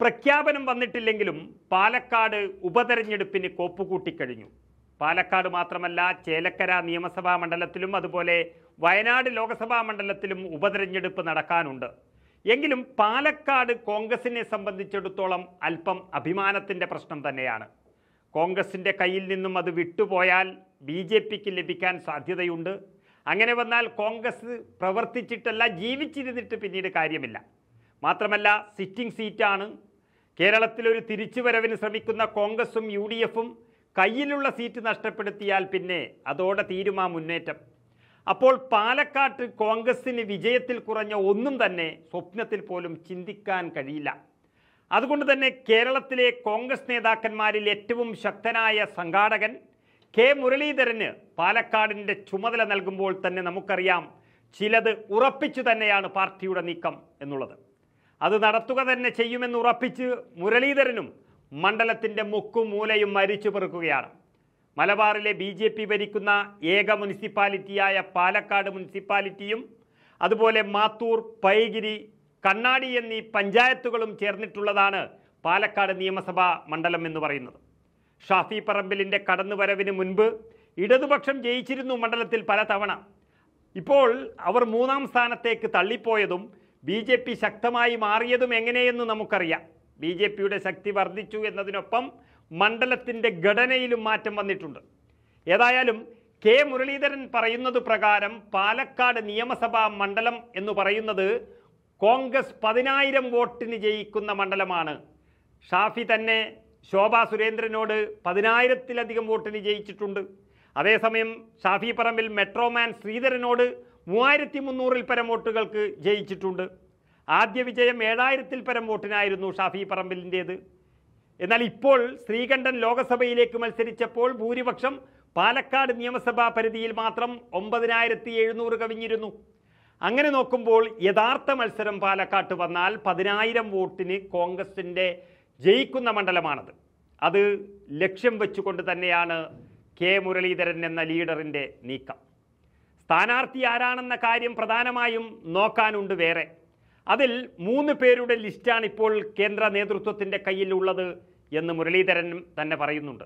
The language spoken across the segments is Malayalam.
പ്രഖ്യാപനം വന്നിട്ടില്ലെങ്കിലും പാലക്കാട് ഉപതെരഞ്ഞെടുപ്പിന് കോപ്പുകൂട്ടിക്കഴിഞ്ഞു. പാലക്കാട് മാത്രമല്ല, ചേലക്കര നിയമസഭാ മണ്ഡലത്തിലും അതുപോലെ വയനാട് ലോക്സഭാ മണ്ഡലത്തിലും ഉപതെരഞ്ഞെടുപ്പ് നടക്കാനുണ്ട്. എങ്കിലും പാലക്കാട് കോൺഗ്രസിനെ സംബന്ധിച്ചിടത്തോളം അല്പം അഭിമാനത്തിൻ്റെ പ്രശ്നം തന്നെയാണ്. കോൺഗ്രസിൻ്റെ കയ്യിൽ നിന്നും അത് വിട്ടുപോയാൽ BJPക്ക് ലഭിക്കാൻ സാധ്യതയുണ്ട്. അങ്ങനെ വന്നാൽ കോൺഗ്രസ് പ്രവർത്തിച്ചിട്ടല്ല, ജീവിച്ചിരുന്നിട്ട് പിന്നീട് കാര്യമില്ല. മാത്രമല്ല, സിറ്റിംഗ് സീറ്റാണ്. കേരളത്തിലൊരു തിരിച്ചുവരവിന് ശ്രമിക്കുന്ന കോൺഗ്രസും UDFും കയ്യിലുള്ള സീറ്റ് നഷ്ടപ്പെടുത്തിയാൽ പിന്നെ അതോടെ തീരുമാ മുന്നേറ്റം. അപ്പോൾ പാലക്കാട്ട് കോൺഗ്രസിന് വിജയത്തിൽ കുറഞ്ഞ ഒന്നും തന്നെ സ്വപ്നത്തിൽ പോലും ചിന്തിക്കാൻ കഴിയില്ല. അതുകൊണ്ട് തന്നെ കേരളത്തിലെ കോൺഗ്രസ് നേതാക്കന്മാരിൽ ഏറ്റവും ശക്തനായ സംഘാടകൻ കെ മുരളീധരന് പാലക്കാടിൻ്റെ ചുമതല നൽകുമ്പോൾ തന്നെ നമുക്കറിയാം, ചിലത് ഉറപ്പിച്ചു തന്നെയാണ് പാർട്ടിയുടെ നീക്കം എന്നുള്ളത്. അത് നടത്തുക തന്നെ ചെയ്യുമെന്ന് ഉറപ്പിച്ച് മുരളീധരനും മണ്ഡലത്തിൻ്റെ മുക്കും മൂലയും മരിച്ചു പെറുക്കുകയാണ്. മലബാറിലെ BJP ഭരിക്കുന്ന ഏക മുനിസിപ്പാലിറ്റിയായ പാലക്കാട് മുനിസിപ്പാലിറ്റിയും അതുപോലെ മാത്തൂർ, പൈഗിരി, കണ്ണാടി എന്നീ പഞ്ചായത്തുകളും ചേർന്നിട്ടുള്ളതാണ് പാലക്കാട് നിയമസഭാ മണ്ഡലം എന്ന് പറയുന്നത്. ഷാഫി പറമ്പിലിൻ്റെ കടന്നുവരവിന് മുൻപ് ഇടതുപക്ഷം ജയിച്ചിരുന്നു മണ്ഡലത്തിൽ പലതവണ. ഇപ്പോൾ അവർ 3ാം സ്ഥാനത്തേക്ക് തള്ളിപ്പോയതും BJP ശക്തമായി മാറിയതും എങ്ങനെയെന്ന് നമുക്കറിയാം. BJPയുടെ ശക്തി വർദ്ധിച്ചു എന്നതിനൊപ്പം മണ്ഡലത്തിൻ്റെ ഘടനയിലും മാറ്റം വന്നിട്ടുണ്ട്. ഏതായാലും കെ മുരളീധരൻ പറയുന്നത് പ്രകാരം പാലക്കാട് നിയമസഭാ മണ്ഡലം എന്ന് പറയുന്നത് കോൺഗ്രസ് 10,000 വോട്ടിന് ജയിക്കുന്ന മണ്ഡലമാണ്. ഷാഫി തന്നെ ശോഭാ സുരേന്ദ്രനോട് 10,000-ലധികം വോട്ടിന് ജയിച്ചിട്ടുണ്ട്. അതേസമയം ഷാഫി പറമ്പിൽ മെട്രോമാൻ ശ്രീധരനോട് 3,300-ൽ പരം വോട്ടുകൾക്ക് ജയിച്ചിട്ടുണ്ട്. ആദ്യ വിജയം 7,000-ൽ പരം വോട്ടിനായിരുന്നു ഷാഫി പറമ്പിലിൻ്റേത്. എന്നാൽ ഇപ്പോൾ ശ്രീകണ്ഠൻ ലോക്സഭയിലേക്ക് മത്സരിച്ചപ്പോൾ ഭൂരിപക്ഷം പാലക്കാട് നിയമസഭാ പരിധിയിൽ മാത്രം 9,700 കവിഞ്ഞിരുന്നു. അങ്ങനെ നോക്കുമ്പോൾ യഥാർത്ഥ മത്സരം പാലക്കാട്ട് വന്നാൽ 10,000 വോട്ടിന് കോൺഗ്രസിൻ്റെ ജയിക്കുന്ന മണ്ഡലമാണത്. അത് ലക്ഷ്യം വെച്ചുകൊണ്ട് തന്നെയാണ് കെ മുരളീധരൻ എന്ന ലീഡറിൻ്റെ നീക്കം. സ്ഥാനാർത്ഥി ആരാണെന്ന കാര്യം പ്രധാനമായും നോക്കാനുണ്ട് വേറെ. അതിൽ 3 പേരുടെ ലിസ്റ്റാണ് ഇപ്പോൾ കേന്ദ്ര നേതൃത്വത്തിൻ്റെ കയ്യിലുള്ളത് എന്ന് മുരളീധരൻ തന്നെ പറയുന്നുണ്ട്.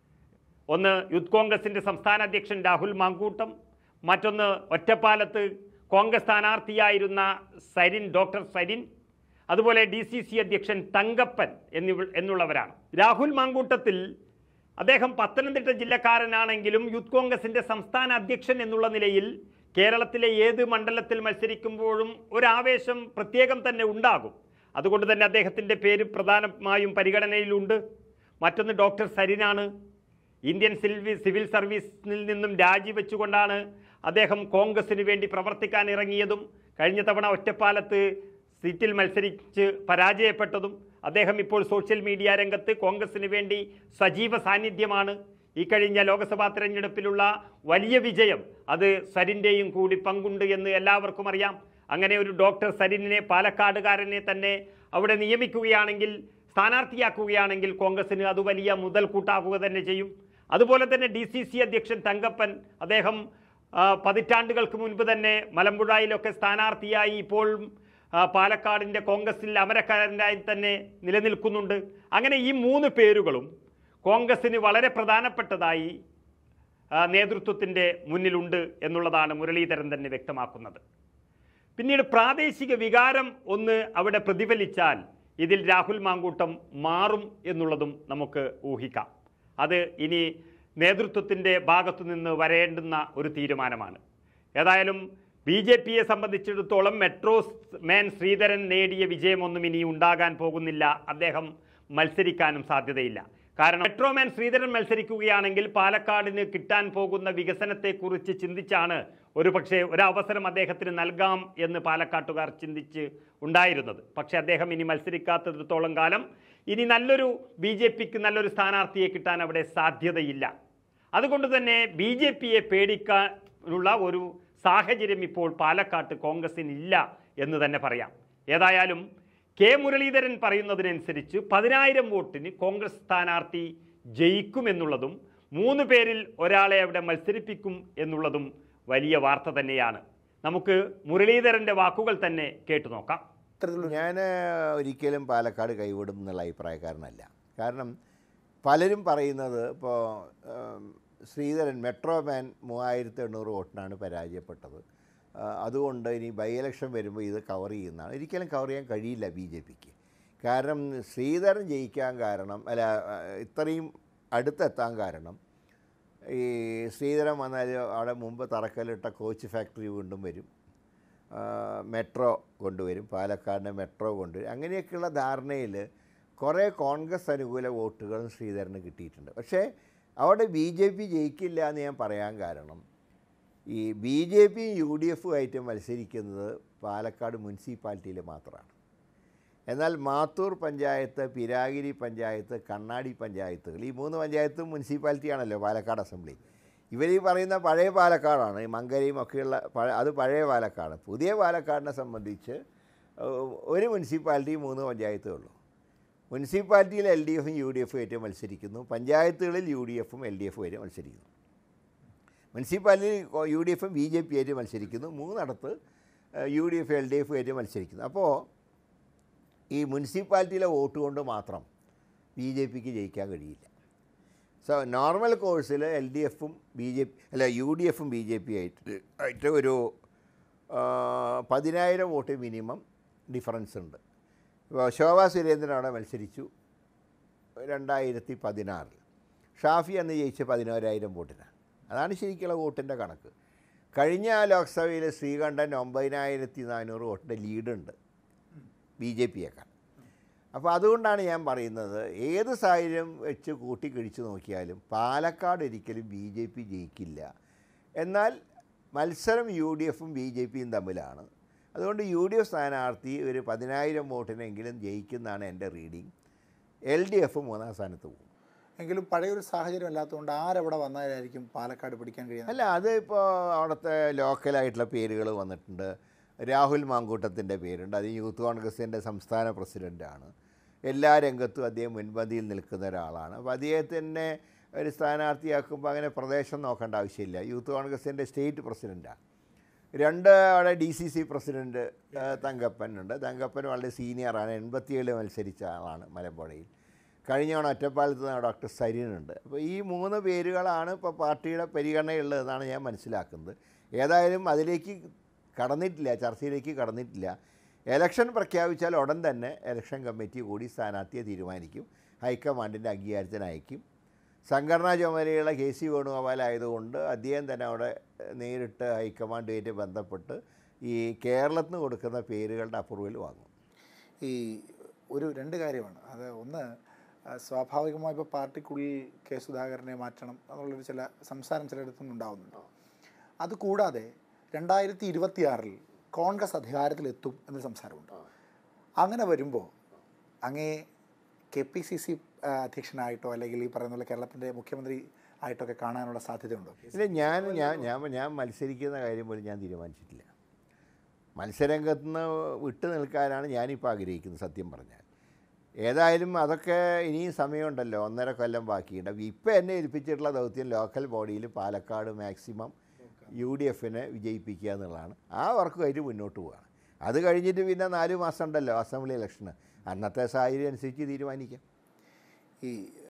ഒന്ന് യൂത്ത് കോൺഗ്രസിൻ്റെ സംസ്ഥാന അധ്യക്ഷൻ രാഹുൽ മാങ്കൂട്ടം, മറ്റൊന്ന് ഒറ്റപ്പാലത്ത് കോൺഗ്രസ് സ്ഥാനാർത്ഥിയായിരുന്ന ഡോക്ടർ സരിൻ, അതുപോലെ DCC അധ്യക്ഷൻ തങ്കപ്പൻ എന്നുള്ളവരാണ്. രാഹുൽ മാങ്കൂട്ടത്തിൽ അദ്ദേഹം പത്തനംതിട്ട ജില്ലക്കാരനാണെങ്കിലും യൂത്ത് കോൺഗ്രസിൻ്റെ സംസ്ഥാന അധ്യക്ഷൻ എന്നുള്ള നിലയിൽ കേരളത്തിലെ ഏത് മണ്ഡലത്തിൽ മത്സരിക്കുമ്പോഴും ഒരാവേശം പ്രത്യേകം തന്നെ ഉണ്ടാകും. അതുകൊണ്ട് തന്നെ അദ്ദേഹത്തിൻ്റെ പേര് പ്രധാനമായും പരിഗണനയിലുണ്ട്. മറ്റൊന്ന് ഡോക്ടർ സരിനാണ്. ഇന്ത്യൻ സിവിൽ സർവീസിൽ നിന്നും രാജിവെച്ചുകൊണ്ടാണ് അദ്ദേഹം കോൺഗ്രസിന് വേണ്ടി പ്രവർത്തിക്കാൻ ഇറങ്ങിയതും കഴിഞ്ഞ തവണ ഒറ്റപ്പാലത്ത് സീറ്റിൽ മത്സരിച്ച് പരാജയപ്പെട്ടതും. അദ്ദേഹം ഇപ്പോൾ സോഷ്യൽ മീഡിയ രംഗത്ത് കോൺഗ്രസിന് വേണ്ടി സജീവ സാന്നിധ്യമാണ്. ഈ കഴിഞ്ഞ ലോക്സഭാ തെരഞ്ഞെടുപ്പിലുള്ള വലിയ വിജയം അത് സരിൻ്റെയും കൂടി പങ്കുണ്ട് എന്ന് എല്ലാവർക്കും അറിയാം. അങ്ങനെ ഒരു ഡോക്ടർ സരിനെ, പാലക്കാടുകാരനെ തന്നെ അവിടെ നിയമിക്കുകയാണെങ്കിൽ, സ്ഥാനാർത്ഥിയാക്കുകയാണെങ്കിൽ കോൺഗ്രസിന് അത് വലിയ മുതൽക്കൂട്ടാക്കുക തന്നെ ചെയ്യും. അതുപോലെ തന്നെ DCC അധ്യക്ഷൻ തങ്കപ്പൻ, അദ്ദേഹം പതിറ്റാണ്ടുകൾക്ക് മുൻപ് തന്നെ മലമ്പുഴയിലൊക്കെ സ്ഥാനാർത്ഥിയായി ഇപ്പോഴും പാലക്കാടിൻ്റെ കോൺഗ്രസിൽ അമരക്കാരനായി തന്നെ നിലനിൽക്കുന്നുണ്ട്. അങ്ങനെ ഈ 3 പേരുകളും കോൺഗ്രസിന് വളരെ പ്രധാനപ്പെട്ടതായി നേതൃത്വത്തിൻ്റെ മുന്നിലുണ്ട് എന്നുള്ളതാണ് മുരളീധരൻ തന്നെ വ്യക്തമാക്കുന്നത്. പിന്നീട് പ്രാദേശിക വികാരം ഒന്ന് അവിടെ പ്രതിഫലിച്ചാൽ ഇതിൽ രാഹുൽ മാങ്കൂട്ടം മാറും എന്നുള്ളതും നമുക്ക് ഊഹിക്കാം. അത് ഇനി നേതൃത്വത്തിൻ്റെ ഭാഗത്തു നിന്ന് വരേണ്ടുന്ന ഒരു തീരുമാനമാണ്. ഏതായാലും BJPയെ സംബന്ധിച്ചിടത്തോളം മെട്രോമാൻ ശ്രീധരൻ നേടിയ വിജയമൊന്നും ഇനി ഉണ്ടാകാൻ പോകുന്നില്ല. അദ്ദേഹം മത്സരിക്കാനും സാധ്യതയില്ല. കാരണം മെട്രോമാൻ ശ്രീധരൻ മത്സരിക്കുകയാണെങ്കിൽ പാലക്കാടിന് കിട്ടാൻ പോകുന്ന വികസനത്തെക്കുറിച്ച് ചിന്തിച്ചാണ് ഒരുപക്ഷെ ഒരവസരം അദ്ദേഹത്തിന് നൽകാം എന്ന് പാലക്കാട്ടുകാർ ചിന്തിച്ച് ഉണ്ടായിരുന്നത്. പക്ഷേ അദ്ദേഹം ഇനി മത്സരിക്കാത്തിടത്തോളം കാലം ഇനി BJPക്ക് നല്ലൊരു സ്ഥാനാർത്ഥിയെ കിട്ടാൻ അവിടെ സാധ്യതയില്ല. അതുകൊണ്ട് തന്നെ BJPയെ പേടിക്കാനുള്ള ഒരു സാഹചര്യം ഇപ്പോൾ പാലക്കാട്ട് കോൺഗ്രസിനില്ല എന്ന് തന്നെ പറയാം. ഏതായാലും കെ മുരളീധരൻ പറയുന്നതിനനുസരിച്ച് 10,000 വോട്ടിന് കോൺഗ്രസ് സ്ഥാനാർത്ഥി ജയിക്കുമെന്നുള്ളതും 3 പേരിൽ ഒരാളെ അവിടെ മത്സരിപ്പിക്കും എന്നുള്ളതും വലിയ വാർത്ത തന്നെയാണ്. നമുക്ക് മുരളീധരൻ്റെ വാക്കുകൾ തന്നെ കേട്ടു നോക്കാം. ഞാൻ ഒരിക്കലും പാലക്കാട് കൈവിടും എന്നുള്ള അഭിപ്രായക്കാരനല്ല. കാരണം പലരും പറയുന്നത് ഇപ്പോൾ ശ്രീധരൻ മെട്രോമാൻ 3800 വോട്ടിനാണ് പരാജയപ്പെട്ടത്, അതുകൊണ്ട് ഇനി ബൈ ഇലക്ഷൻ വരുമ്പോൾ ഇത് കവർ ചെയ്യുന്നതാണ്. ഒരിക്കലും കവർ ചെയ്യാൻ കഴിയില്ല ബി ജെ പിക്ക്. കാരണം ശ്രീധരൻ ജയിക്കാൻ കാരണം, അല്ല ഇത്രയും അടുത്തെത്താൻ കാരണം, ഈ ശ്രീധരൻ വന്നാൽ അവിടെ മുമ്പ് തറക്കല്ലിട്ട കോച്ച് ഫാക്ടറി വീണ്ടും വരും, മെട്രോ കൊണ്ടുവരും, പാലക്കാടിൻ്റെ മെട്രോ കൊണ്ടുവരും. അങ്ങനെയൊക്കെയുള്ള ധാരണയിൽ കുറേ കോൺഗ്രസ് അനുകൂല വോട്ടുകളും ശ്രീധരന് കിട്ടിയിട്ടുണ്ട്. പക്ഷേ അവിടെ ബി ജെ പി ജയിക്കില്ല എന്ന് ഞാൻ പറയാൻ കാരണം, ഈ B J P U D എഫുമായിട്ട് മത്സരിക്കുന്നത് പാലക്കാട് മുനിസിപ്പാലിറ്റിയിൽ മാത്രമാണ്. എന്നാൽ മാത്തൂർ പഞ്ചായത്ത്, പിരാഗിരി പഞ്ചായത്ത്, കണ്ണാടി പഞ്ചായത്തുകൾ, ഈ 3 പഞ്ചായത്തും മുനിസിപ്പാലിറ്റിയാണല്ലോ പാലക്കാട് അസംബ്ലി. ഇവർ ഈ പറയുന്ന പഴയ പാലക്കാടാണ്, ഈ മങ്കരയും ഒക്കെയുള്ള അത് പഴയ പാലക്കാട്. പുതിയ പാലക്കാടിനെ സംബന്ധിച്ച് ഒരു മുനിസിപ്പാലിറ്റി 3 പഞ്ചായത്തേ ഉള്ളൂ. മുനിസിപ്പാലിറ്റിയിൽ എൽ ഡി എഫും യു ഡി എഫും ആയിട്ട് മത്സരിക്കുന്നു, പഞ്ചായത്തുകളിൽ യു ഡി എഫും എൽ ഡി എഫും ആയിട്ട് മത്സരിക്കുന്നു. മുനിസിപ്പാലിറ്റിയിൽ യു ഡി എഫും ബി ജെ പി ആയിട്ട് മത്സരിക്കുന്നു, 3 U D F L D എഫും ആയിട്ട് മത്സരിക്കുന്നു. അപ്പോൾ ഈ മുനിസിപ്പാലിറ്റിയിലെ വോട്ട് കൊണ്ട് മാത്രം ബി ജെ പിക്ക് ജയിക്കാൻ കഴിയില്ല. സോ നോർമൽ കോഴ്സിൽ എൽ ഡി എഫും ബി ജെ പി അല്ല യു ഡി എഫും ബി ജെ പി ആയിട്ട് ഒരു 10,000 വോട്ട് മിനിമം ഡിഫറൻസ് ഉണ്ട്. ഇപ്പോൾ ശോഭാ സുരേന്ദ്രൻ അവിടെ മത്സരിച്ചു 2016. ഷാഫി അന്ന് ജയിച്ച 11,000 വോട്ടിനാണ്. അതാണ് ശരിക്കുള്ള വോട്ടിൻ്റെ കണക്ക്. കഴിഞ്ഞ ലോക്സഭയിൽ ശ്രീകണ്ഠൻ 9,400 വോട്ടിൻ്റെ ലീഡുണ്ട് ബി ജെ പിയേക്കാൾ. അപ്പോൾ അതുകൊണ്ടാണ് ഞാൻ പറയുന്നത്, ഏത് സാഹചര്യം വെച്ച് കൂട്ടിക്കഴിച്ച് നോക്കിയാലും പാലക്കാട് ഒരിക്കലും ബി ജെ പി ജയിക്കില്ല. എന്നാൽ മത്സരം യു ഡി എഫും ബി ജെ പിയും തമ്മിലാണ്. അതുകൊണ്ട് യു ഡി എഫ് സ്ഥാനാർത്ഥി ഒരു 10,000 വോട്ടിനെങ്കിലും ജയിക്കുന്നതാണ് എൻ്റെ റീഡിങ്. എൽ ഡി എഫ് 3-ാം സ്ഥാനത്ത് പോകും. എങ്കിലും പഴയൊരു സാഹചര്യം അല്ലാത്തതുകൊണ്ട് ആരെവിടെ വന്നാലായിരിക്കും പാലക്കാട് പിടിക്കാൻ കഴിയുന്നത്? അല്ല, അത് ഇപ്പോൾ അവിടുത്തെ ലോക്കലായിട്ടുള്ള പേരുകൾ വന്നിട്ടുണ്ട്. രാഹുൽ മാങ്കൂട്ടത്തിൻ്റെ പേരുണ്ട്. അത് യൂത്ത് കോൺഗ്രസിൻ്റെ സംസ്ഥാന പ്രസിഡൻ്റാണ്. എല്ലാ രംഗത്തും അദ്ദേഹം മുൻപന്തിയിൽ നിൽക്കുന്ന ഒരാളാണ്. അപ്പോൾ അദ്ദേഹത്തിനെ ഒരു സ്ഥാനാർത്ഥിയാക്കുമ്പോൾ അങ്ങനെ പ്രദേശം നോക്കേണ്ട ആവശ്യമില്ല. യൂത്ത് കോൺഗ്രസിൻ്റെ സ്റ്റേറ്റ് പ്രസിഡൻ്റാണ്. 2 അവിടെ ഡി സി സി പ്രസിഡൻറ്റ് തങ്കപ്പനുണ്ട്. തങ്കപ്പൻ വളരെ സീനിയറാണ്, 87 മത്സരിച്ച ആളാണ് മലമ്പുഴയിൽ. കഴിഞ്ഞ തവണ ഒറ്റപ്പാലത്ത് നിന്ന് ഡോക്ടർ സരീനുണ്ട്. അപ്പോൾ ഈ 3 പേരുകളാണ് ഇപ്പോൾ പാർട്ടിയുടെ പരിഗണനയുള്ളതെന്നാണ് ഞാൻ മനസ്സിലാക്കുന്നത്. ഏതായാലും അതിലേക്ക് കടന്നിട്ടില്ല, ചർച്ചയിലേക്ക് കടന്നിട്ടില്ല. എലക്ഷൻ പ്രഖ്യാപിച്ചാൽ ഉടൻ തന്നെ ഇലക്ഷൻ കമ്മിറ്റി കൂടി സ്ഥാനാർത്ഥിയെ തീരുമാനിക്കും, ഹൈക്കമാൻഡിൻ്റെ അംഗീകാരത്തിന് അയക്കും. സംഘടനാ ചുമതലയുള്ള കെ സി വേണുഗോപാൽ ആയതുകൊണ്ട് അദ്ദേഹം തന്നെ അവിടെ നേരിട്ട് ഹൈക്കമാൻഡുമായിട്ട് ബന്ധപ്പെട്ട് ഈ കേരളത്തിൽ നിന്ന് കൊടുക്കുന്ന പേരുകളുടെ അപ്രൂവൽ വാങ്ങും. ഈ 2 കാര്യമാണ്. അത് ഒന്ന്, സ്വാഭാവികമായി ഇപ്പോൾ പാർട്ടിക്കുള്ളിൽ കെ സുധാകരനെ മാറ്റണം എന്നുള്ളൊരു ചില സംസാരം ചിലയിടത്തുനിന്ന് ഉണ്ടാകുന്നുണ്ട്. അതുകൂടാതെ 2026 കോൺഗ്രസ് അധികാരത്തിലെത്തും എന്നൊരു സംസാരമുണ്ട്. അങ്ങനെ വരുമ്പോൾ അങ്ങേ കെ പി സി സി അധ്യക്ഷനായിട്ടോ അല്ലെങ്കിൽ ഈ പറയുന്ന കേരളത്തിൻ്റെ മുഖ്യമന്ത്രി ആയിട്ടൊക്കെ കാണാനുള്ള സാധ്യതയുണ്ടോ? ഇല്ല, ഞാൻ മത്സരിക്കുന്ന കാര്യം പോലും ഞാൻ തീരുമാനിച്ചിട്ടില്ല. മത്സരരംഗത്ത് നിന്ന് വിട്ടു നിൽക്കാനാണ് ഞാനിപ്പോൾ ആഗ്രഹിക്കുന്നത് സത്യം പറഞ്ഞാൽ. ഏതായാലും അതൊക്കെ ഇനിയും സമയമുണ്ടല്ലോ, 1.5 കൊല്ലം ബാക്കിയുണ്ട്. അപ്പോൾ ഇപ്പോൾ എന്നെ ഏൽപ്പിച്ചിട്ടുള്ള ദൗത്യം ലോക്കൽ ബോഡിയിൽ പാലക്കാട് മാക്സിമം യു ഡി എഫിനെ വിജയിപ്പിക്കുക എന്നുള്ളതാണ്. ആ വർക്കുമായിട്ട് മുന്നോട്ട് പോവുകയാണ്. അത് കഴിഞ്ഞിട്ട് പിന്നെ 4 മാസം ഉണ്ടല്ലോ അസംബ്ലി ഇലക്ഷന്. അന്നത്തെ സാഹചര്യം അനുസരിച്ച് തീരുമാനിക്കാം. ഈ